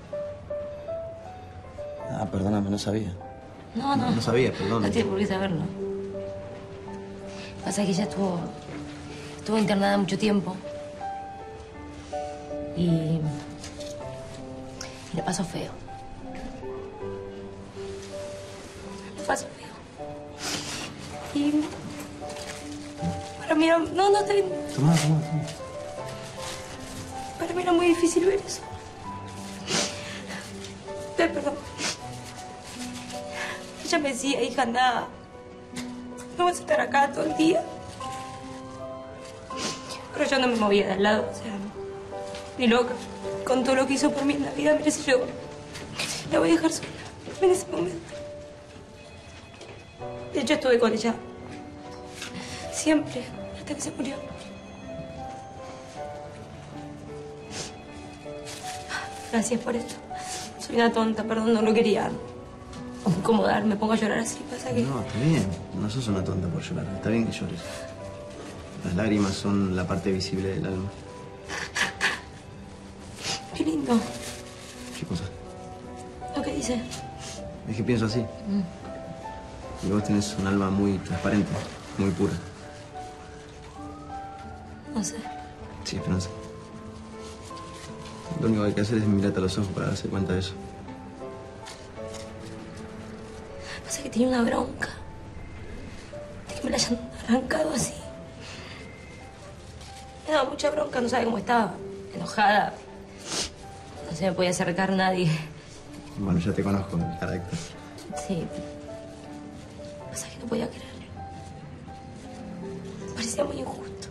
mamá. Ah, perdóname, no sabía. No. No sabía, perdón. No tiene por qué saberlo. Pasa que ella estuvo internada mucho tiempo. Y le pasó feo. Le pasó feo. Y para mí era... No, está bien. Tomá. Para mí era muy difícil ver eso. Perdón. Ella me decía, hija, anda. No vas a estar acá todo el día. Pero yo no me movía de al lado, o sea, ni loca. Con todo lo que hizo por mí en la vida, mire si yo la voy a dejar sola en ese momento. De hecho, estuve con ella siempre, hasta que se murió. Gracias por esto. Soy una tonta, perdón, no lo quería incomodar. Me pongo a llorar así, pasa que... No, está bien. No sos una tonta por llorar. Está bien que llores. Las lágrimas son la parte visible del alma. Qué lindo ¿Qué cosa? lo que dice. Es que pienso así. Y vos tenés un alma muy transparente, muy pura. No sé. Sí, Esperanza. Lo único que hay que hacer es mirarte a los ojos para darse cuenta de eso. Pasa que tenía una bronca de que me la hayan arrancado así. Me daba mucha bronca, no sabe cómo estaba. Enojada. No se me podía acercar nadie. Bueno, ya te conozco el carácter. Sí. Pasa que no podía creer. Parecía muy injusto.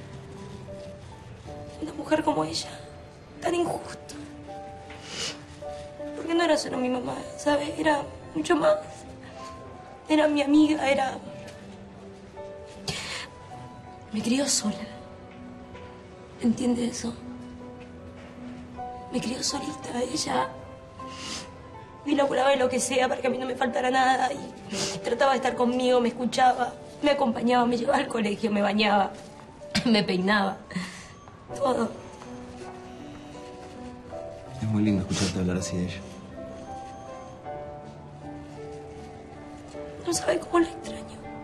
Una mujer como ella, tan injusta. Porque no era solo mi mamá, ¿sabes? Era mucho más. Era mi amiga, era... Me crió sola. ¿Entiendes eso? Me crió solita. Ella me laburaba en lo que sea para que a mí no me faltara nada y trataba de estar conmigo, me escuchaba, me acompañaba, me llevaba al colegio, me bañaba, me peinaba. Todo. Es muy lindo escucharte hablar así de ella. No sabe cómo la extraño.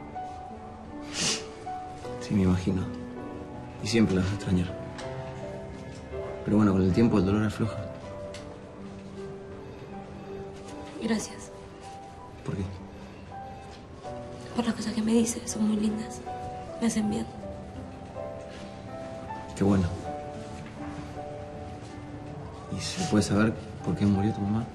Sí, me imagino. Y siempre la vas a extrañar. Pero bueno, con el tiempo el dolor afloja. Gracias ¿Por qué? por las cosas que me dices, son muy lindas. Me hacen bien. Qué bueno. ¿Y se puede saber por qué murió tu mamá?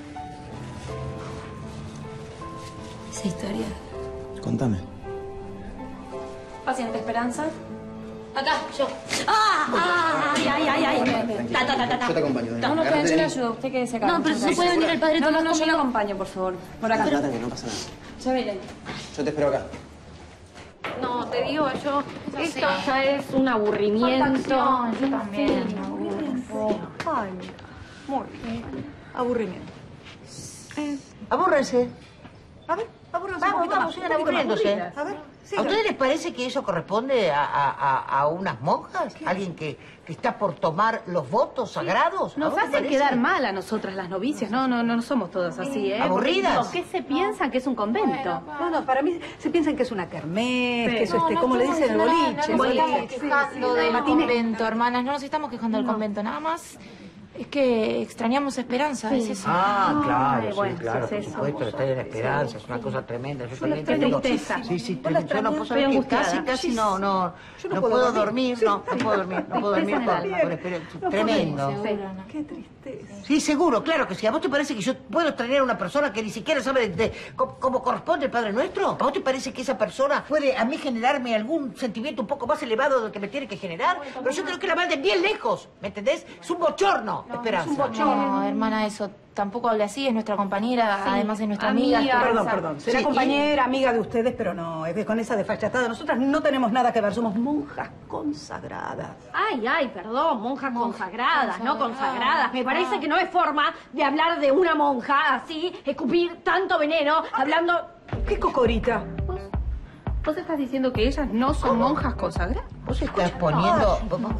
Esa historia. Contame. Paciente Esperanza. Acá, yo. ¡Ah! ¡Ay! Yo te acompaño. No, yo le ayudo. Usted quédese acá. No, pero se puede venir el padre No, Tomás yo conmigo. lo acompaño, por favor. Por acá. Espérate, que no pasa nada. Ya vienen. Yo te espero acá. No, te digo yo, esto ya es un aburrimiento. Yo también. Ay, mira. Muy bien. Aburrimiento. Abúrrense. A ver, abúrrense. Vamos, sigan aburriéndose. A ver, ¿A ustedes les parece que eso corresponde a unas monjas? ¿Alguien que está por tomar los votos sagrados? Nos hacen quedar mal a nosotras las novicias. No somos todas así, ¿eh? ¿Aburridas? ¿Por qué se piensan que es un convento? No, para mí se piensan que es una kermés, Sí. que eso, ¿cómo le dicen? El boliche. No nos estamos Sí, quejando sí, del matiné. convento, hermanas. No nos estamos quejando del convento. Nada más es que extrañamos Esperanza. Es eso. Claro, Ay, bueno, claro, sí, por es eso. supuesto, estar en esperanza, es una cosa tremenda. Yo también Qué tengo... tristeza. Sí, yo la no extrañé, puedo estoy saber que angustiada. casi no puedo dormir, no puedo dormir por esperanza. Tremendo. Qué tristeza. Sí, seguro, claro que sí. ¿A vos te parece que yo puedo extrañar a una persona que ni siquiera sabe cómo corresponde el Padre Nuestro? ¿A vos te parece que esa persona puede a mí generarme algún sentimiento un poco más elevado del que me tiene que generar? Pero yo creo que la manden bien lejos, ¿me entendés? Es un bochorno, Esperanza. No, hermana, eso tampoco hable así. Es nuestra compañera, además es nuestra amiga. Perdón. Será Sí, compañera, amiga de ustedes, pero no, es que con esa desfachatada. Nosotras no tenemos nada que ver, somos monjas consagradas. Ay, perdón, monjas consagradas, no consagradas. Me parece que no es forma de hablar de una monja así, escupir tanto veneno, hablando... ¿Qué cocorita? ¿Vos estás diciendo que ellas no son monjas consagradas? Vos estás poniendo...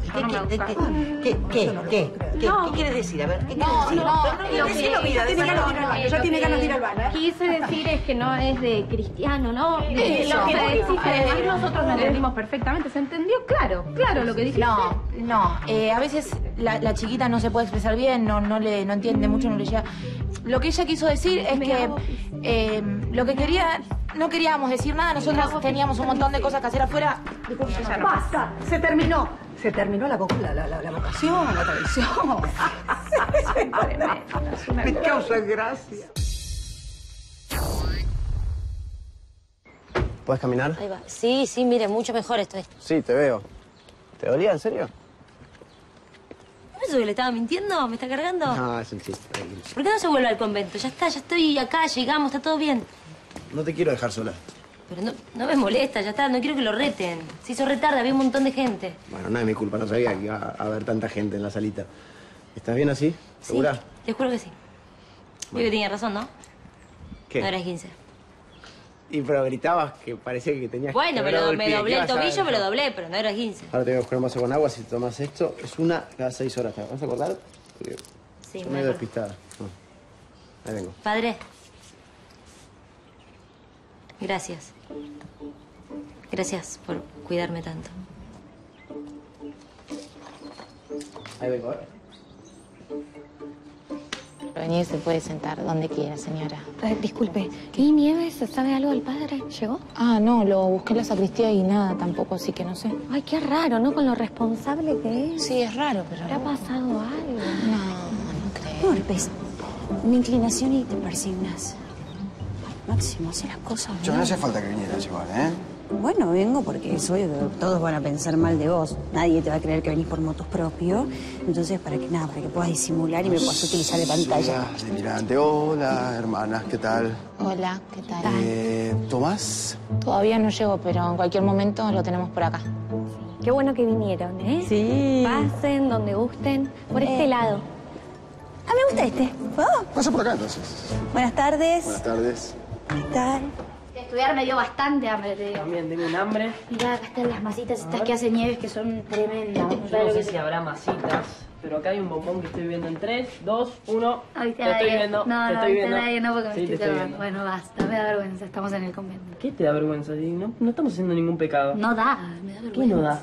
¿Qué No. quieres decir? A ver, ¿qué quieres No, decir? no, Decilo, vida, ya tiene ganas de ir al baño. Quise decir es que no es de cristiano, ¿no? Eso. Lo que vos dijiste, Además, nosotros lo entendimos perfectamente. Se entendió claro lo que dijiste. No. A veces la chiquita no se puede expresar bien, no entiende mucho, no le llega. Lo que ella quiso decir es que lo que quería... No queríamos decir nada, nosotras teníamos un montón de cosas que hacer afuera. ¡Basta! Se terminó. Se terminó la vocación, la tradición. Me causa gracia. ¿Puedes caminar? Ahí va. Sí, mire, mucho mejor estoy. Sí, te veo. ¿Te dolía, en serio? ¿No eso que le estaba mintiendo? ¿Me está cargando? No, es un chiste, tranquilo. ¿Por qué no se vuelve al convento? Ya está, ya estoy acá, llegamos, está todo bien. No te quiero dejar sola. Pero no me molesta, ya está, no quiero que lo reten. Se hizo retarde, había un montón de gente. Bueno, no es mi culpa, no sabía que iba a haber tanta gente en la salita. ¿Estás bien así? ¿Segura? Sí, te juro que sí. Yo que tenía razón, ¿no? ¿Qué? No eras 15. Y pero gritabas que parecía que tenías Bueno, quebrado el me pie. doblé ¿Qué el vas a tobillo, ver? me lo doblé, pero no eras 15. Ahora te voy a buscar un vaso con agua si tomas esto. Es una cada 6 horas. ¿Te vas a acordar? Porque Sí, estoy me medio acuerdo. despistada. Ahí vengo. Padre. Gracias. Gracias por cuidarme tanto. Ahí vengo, Vení, se puede sentar donde quiera, señora. Disculpe, ¿y Nieves sabe algo del padre? ¿Llegó? Ah, no, lo busqué en la sacristía y nada tampoco, así que no sé. Ay, qué raro, ¿no? Con lo responsable que es. Sí, es raro, pero... ¿Le ha pasado algo? No creo. Golpes. Mi inclinación y te persignas. Máximo, hace las cosas Yo bien. no hace falta que vinieras igual, ¿eh? Bueno, vengo porque es obvio que todos van a pensar mal de vos. Nadie te va a creer que venís por motos propio. Entonces, para que puedas disimular y me puedas utilizar de pantalla. Sí, mirante. Hola, hermanas, ¿qué tal? Hola, ¿qué tal? ¿Tomás? Todavía no llego, pero en cualquier momento lo tenemos por acá. Qué bueno que vinieron, ¿eh? Sí. Pasen donde gusten. Por este lado. Ah, me gusta este. Oh. Pasa por acá, entonces. Buenas tardes. Buenas tardes. ¿Qué tal? Estudiar me dio bastante hambre, te digo. También tengo un hambre. Mirá, acá están las masitas estas que hace Nieves que son tremendas. Yo no sé si habrá masitas, pero acá hay un bombón que estoy viendo en 3, 2, 1. No viste Te a estoy nadie. viendo, No, te no estoy viste a viendo. nadie, no, porque me Sí, te estoy estoy tomando. viendo. Bueno, basta, me da vergüenza, estamos en el convento. ¿Qué te da vergüenza? No estamos haciendo ningún pecado. No da, me da vergüenza. ¿Qué no da?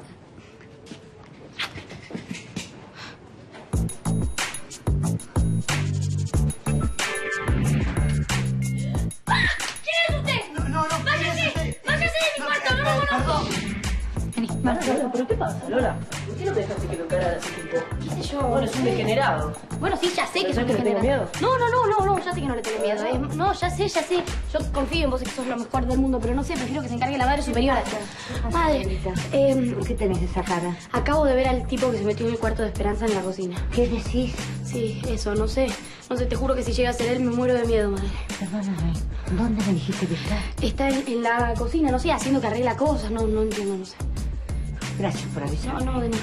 ¿Quién es usted? No. ¡Váyase! ¡Váyase de mi cuarto! ¡No lo conozco! Vení, Lola, ¿pero qué pasa, Lola? ¿Por qué no te dejaste que lo encarara ese tipo? ¿Qué sé yo? Bueno, es un degenerado. Bueno, sí, ya sé que soy ¿No le tengo degenerado. miedo? No, ya sé que no le tengo miedo. No, ya sé. Yo confío en vos y que sos lo mejor del mundo, pero no sé, prefiero que se encargue la madre superiora. Madre, ¿Por qué tenés esa cara? acabo de ver al tipo que se metió en el cuarto de Esperanza en la cocina. ¿Qué decís? Sí, eso, no sé. No sé, te juro que si llega a ser él me muero de miedo, madre. Perdóname, ¿dónde me dijiste que está? Está en la cocina, no sé, haciendo que arregla cosas. No entiendo, no sé. Gracias por avisar. No, de nada.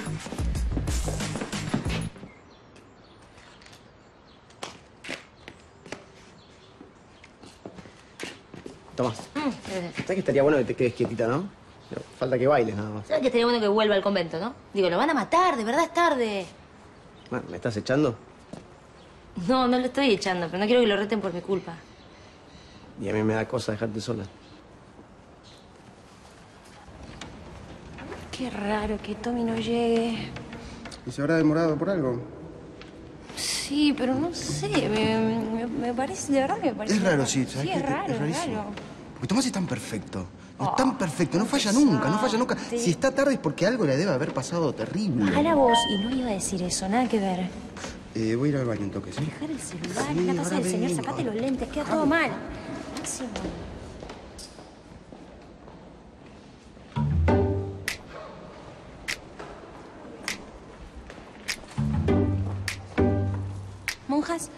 Toma. ¿Sabes que estaría bueno que te quedes quietita, no? Pero falta que bailes nada más. ¿Sabes que estaría bueno que vuelva al convento, no? Digo, lo van a matar, de verdad es tarde. Bueno, ¿me estás echando? No lo estoy echando, pero no quiero que lo reten por mi culpa. Y a mí me da cosa dejarte sola. Qué raro que Tommy no llegue. ¿Y se habrá demorado por algo? Sí, pero no sé, me parece, de verdad que me parece... Es raro, sí, ¿sabes Sí, qué? es raro, es rarísimo. raro. Porque Tomás es tan perfecto. Es tan perfecto, no falla nunca, no falla nunca. Si está tarde es porque algo le debe haber pasado terrible. Bajá la voz y no iba a decir eso, nada que ver. Voy a ir al baño un toque, ¿sí? Dejar el celular, Sí, en la casa ahora del señor, vengo. sacate los lentes, queda todo mal. Máximo. Monjas,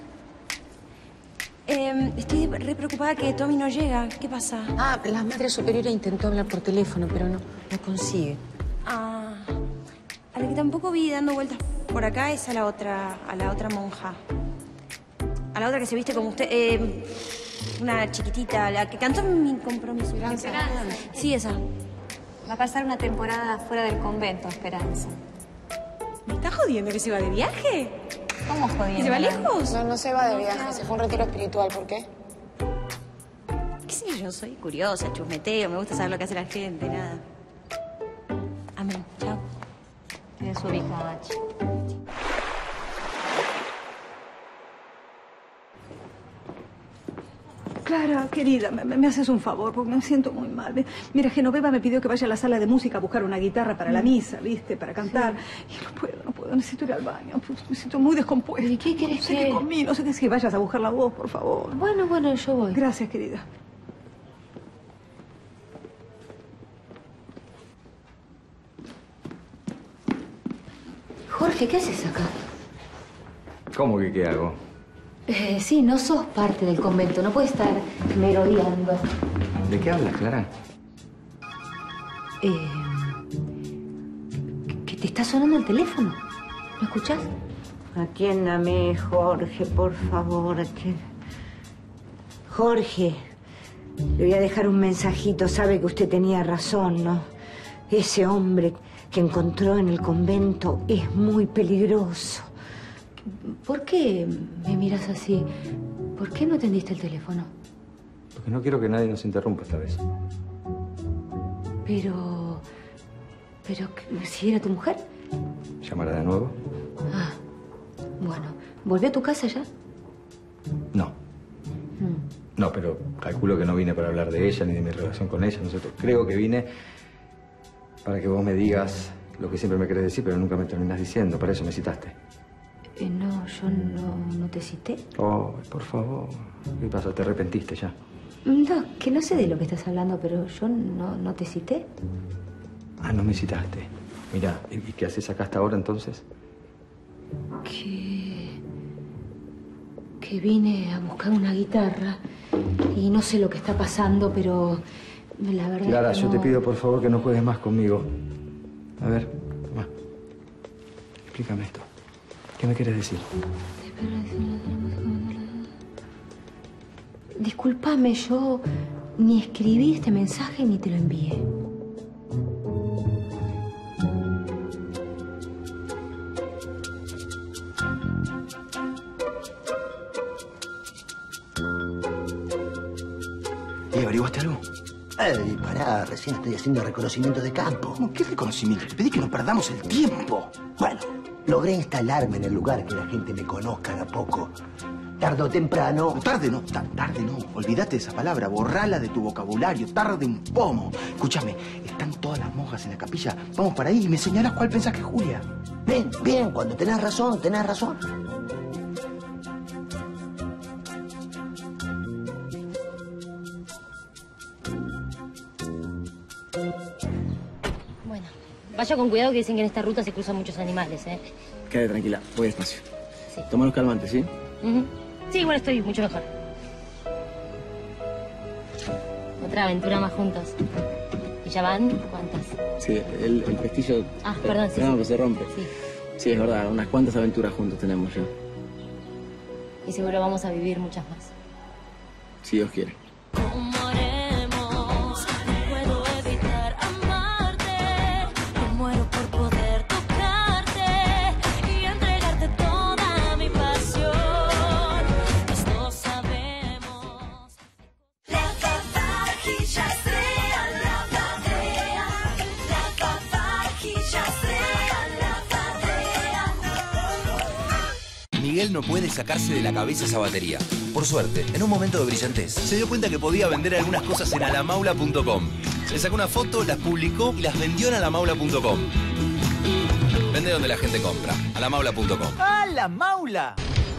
estoy re preocupada que Tommy no llega. ¿Qué pasa? Ah, la madre superiora intentó hablar por teléfono, pero no consigue. Ah, a la que tampoco vi dando vueltas por acá es a la otra monja. A la otra que se viste como usted, una chiquitita, la que cantó en mi compromiso. Esperanza. Sí, esa. Va a pasar una temporada fuera del convento, Esperanza. ¿Me está jodiendo que se va de viaje? ¿Cómo jodiendo? ¿Y se va lejos? No se va de viaje, se fue a un retiro espiritual. ¿Por qué? ¿Qué sé yo? Soy curiosa, chusmeteo, me gusta saber lo que hace la gente, nada. Amén. Chao. Te desubicada, chico. Clara, querida, me haces un favor porque me siento muy mal. Mira, Genoveva me pidió que vaya a la sala de música a buscar una guitarra para la misa, ¿viste? Para cantar. Sí. Y no puedo, necesito ir al baño. Me siento muy descompuesta. ¿Y qué querés no sé qué comí, no sé qué es que vayas a buscar la voz, por favor. Bueno, yo voy. Gracias, querida. Jorge, ¿qué haces acá? ¿Cómo que qué hago? Sí, no sos parte del convento, no puedes estar merodeando. ¿De qué hablas, Clara? Que te está sonando el teléfono. ¿Lo escuchás? Atiéndame, Jorge, por favor. Jorge, le voy a dejar un mensajito. Sabe que usted tenía razón, ¿no? Ese hombre que encontró en el convento es muy peligroso. ¿Por qué me miras así? ¿Por qué no atendiste el teléfono? Porque no quiero que nadie nos interrumpa esta vez. Pero si era tu mujer. ¿Llamará de nuevo? Ah, bueno. ¿Volví a tu casa ya? No. No, pero calculo que no vine para hablar de ella ni de mi relación con ella. No sé, creo que vine para que vos me digas lo que siempre me querés decir, pero nunca me terminás diciendo. Para eso me citaste. No, yo no te cité. Oh, por favor. ¿Qué pasa? ¿Te arrepentiste ya? No, que no sé de lo que estás hablando, pero yo no te cité. Ah, no me citaste. Mira, ¿y qué haces acá hasta ahora entonces? Que vine a buscar una guitarra y no sé lo que está pasando, pero la verdad Clara, es que yo no... te pido por favor que no juegues más conmigo. A ver, toma. Explícame esto. ¿Qué me quieres decir? Discúlpame, yo ni escribí este mensaje ni te lo envié. ¿Y averiguaste algo? Pará, recién estoy haciendo reconocimiento de campo. ¿Cómo? ¿Qué reconocimiento? Te pedí que no perdamos el tiempo. Bueno, logré instalarme en el lugar, que la gente me conozca de a poco. Tarde o temprano... Tarde no, tarde no. Olvídate de esa palabra, borrala de tu vocabulario. Tarde un pomo. Escúchame, están todas las monjas en la capilla. Vamos para ahí y me señalás cuál pensás que es Julia. Bien, cuando tenés razón, tenés razón. Bueno, vaya con cuidado que dicen que en esta ruta se cruzan muchos animales, ¿eh? Quédate tranquila, voy despacio. sí. Toma los calmantes, ¿sí? Sí, bueno, estoy mucho mejor. Otra aventura más juntos. ¿Y ya van cuántas? Sí, el pestillo... Ah, perdón, sí. No, que se rompe. Sí. Sí, es verdad, unas cuantas aventuras juntos tenemos ya. Y seguro vamos a vivir muchas más. Si Dios quiere. Miguel no puede sacarse de la cabeza esa batería. Por suerte, en un momento de brillantez, se dio cuenta que podía vender algunas cosas en alamaula.com. Se sacó una foto, las publicó y las vendió en alamaula.com. Vende donde la gente compra. alamaula.com. ¡Ah, la maula!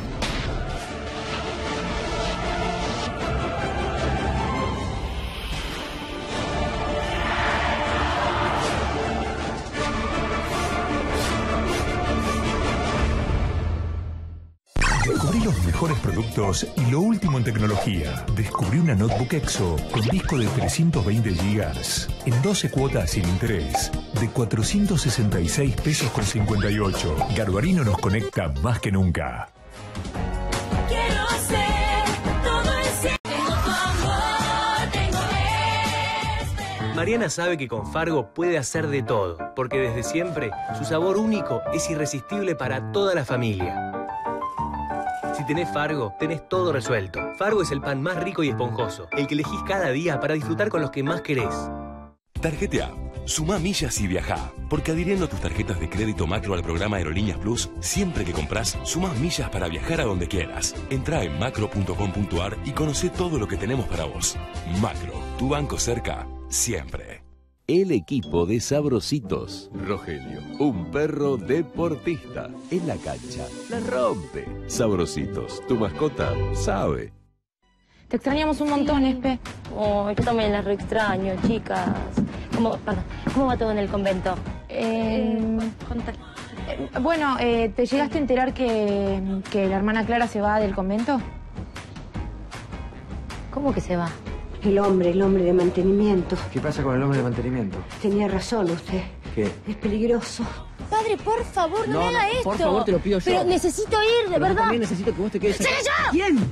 Descubrí los mejores productos y lo último en tecnología. Descubrí una notebook Exo con disco de 320 GB en 12 cuotas sin interés de 466 pesos con 58. Garbarino nos conecta más que nunca. Quiero ser todo el cielo. Tengo tu amor, tengo Mariana sabe que con Fargo puede hacer de todo, porque desde siempre su sabor único es irresistible para toda la familia. Si tenés Fargo, tenés todo resuelto. Fargo es el pan más rico y esponjoso, el que elegís cada día para disfrutar con los que más querés. Tarjetea. Sumá millas y viajá. Porque adhiriendo tus tarjetas de crédito Macro al programa Aerolíneas Plus, siempre que compras, sumás millas para viajar a donde quieras. Entrá en macro.com.ar y conocé todo lo que tenemos para vos. Macro, tu banco cerca, siempre. El equipo de Sabrositos. Rogelio, un perro deportista. En la cancha, la rompe. Sabrositos, tu mascota sabe. Te extrañamos un montón, Espe. Oh, yo también las re extraño, chicas. ¿Cómo va todo en el convento? Bueno, ¿te llegaste a enterar que la hermana Clara se va del convento? ¿Cómo que se va? El hombre de mantenimiento. ¿Qué pasa con el hombre de mantenimiento? Tenía razón usted. ¿Qué? Es peligroso. Padre, por favor, no me haga esto. Por favor, te lo pido yo. Pero necesito ir, de Pero verdad. Yo también necesito que vos te quedes... ¡Sigue ya! ¿Quién?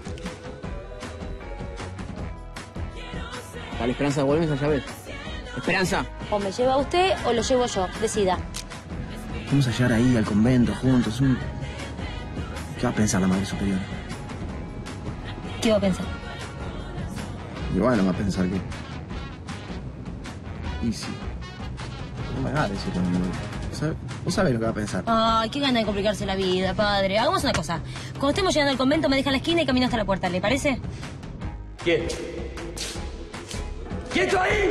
Dale, Esperanza, devuélveme esa llave. Esperanza. O me lleva usted o lo llevo yo. Decida. Vamos a llegar ahí al convento juntos. ¿Qué va a pensar la Madre Superiora? ¿Qué va a pensar? Y bueno, va a pensar que... Y sí. No me hagas decirlo. Vos sabés lo que va a pensar. Ay, qué gana de complicarse la vida, padre. Hagamos una cosa. Cuando estemos llegando al convento, me deja en la esquina y camino hasta la puerta. ¿Le parece? ¿Quieto? ¡Quieto ahí!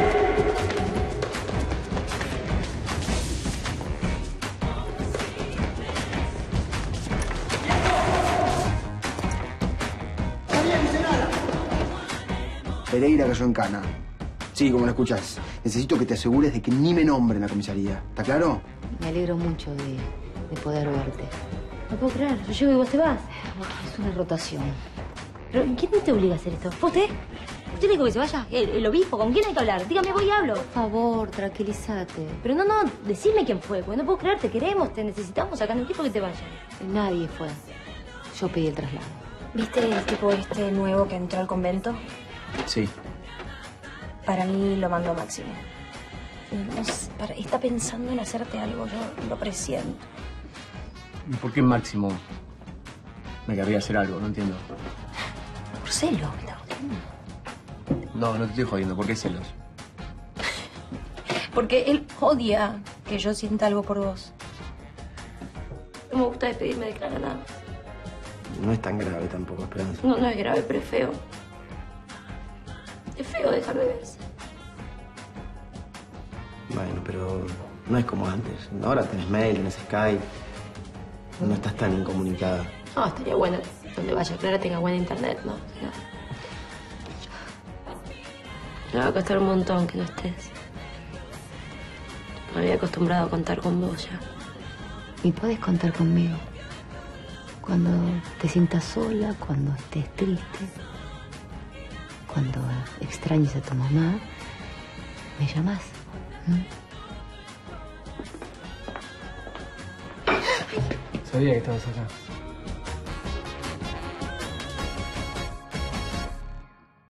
Pereira cayó en cana. Sí, como lo escuchás. Necesito que te asegures de que ni me nombre en la comisaría. ¿Está claro? Me alegro mucho de poder verte. No puedo creer. Yo llego y vos te vas. Es una rotación. ¿Pero quién te obliga a hacer esto? ¿Fue usted? ¿Usted le dijo que se vaya? ¿El obispo? ¿Con quién hay que hablar? Dígame, voy y hablo. Por favor, tranquilízate. Pero no, decime quién fue. Porque no puedo creer, te queremos, te necesitamos acá. No quiero que te vayas. Nadie fue. Yo pedí el traslado. ¿Viste el tipo este nuevo que entró al convento? Sí. Para mí lo mandó Máximo. No sé, está pensando en hacerte algo, yo lo presiento. ¿Y por qué Máximo me querría hacer algo? No entiendo. Por celos, me está jodiendo. No te estoy jodiendo. ¿Por qué celos? Porque él odia que yo sienta algo por vos. No me gusta despedirme de Clara nada. No es tan grave tampoco, Esperanza. No es grave, pero es feo. Es feo dejar de verse. Bueno, pero no es como antes. Ahora tenés mail, tenés Skype. No estás tan incomunicada. No, estaría bueno donde vaya Clara tenga buena internet, ¿no? Me va a costar un montón que no estés. Me había acostumbrado a contar con vos ya. Y podés contar conmigo. Cuando te sientas sola, cuando estés triste, cuando extrañes a tu mamá, me llamás. Sabía que estabas acá.